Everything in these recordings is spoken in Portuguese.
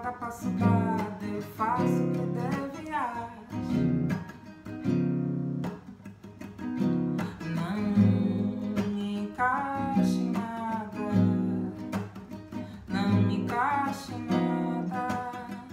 cada passo dado eu faço o que deve agir. Não me encaixe em nada, não me encaixe em nada.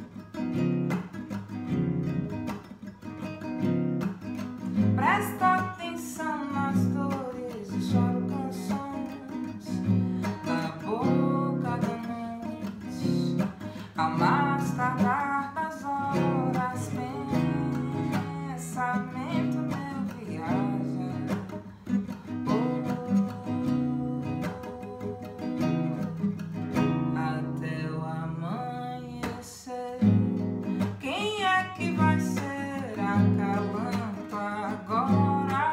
Presta atenção nas dores e choro canções da boca da noite. Ao mais tardar das horas, pensamento meu viaja. Até o amanhecer. Quem é que vai ser acalanto agora?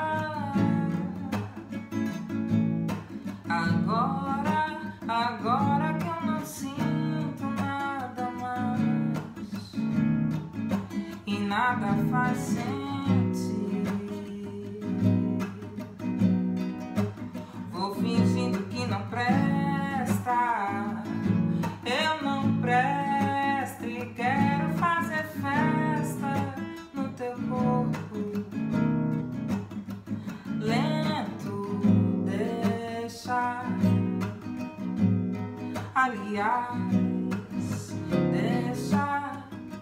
Agora que eu não sinto nada mais e nada faz sentido. Vou fingindo que não presta, eu não presto e quero fazer festa no teu corpo. Lento, deixa. Aliás, deixa.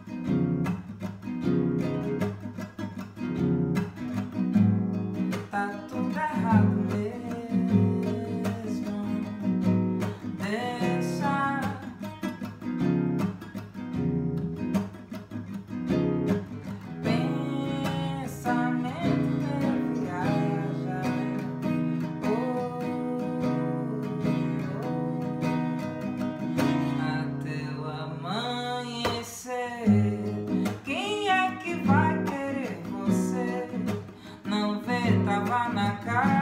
Tá tudo errado mesmo. Deixa. Pensamento meu viaja. Até o amanhecer. Quem é que vai querer você? Não vê, tava na cara.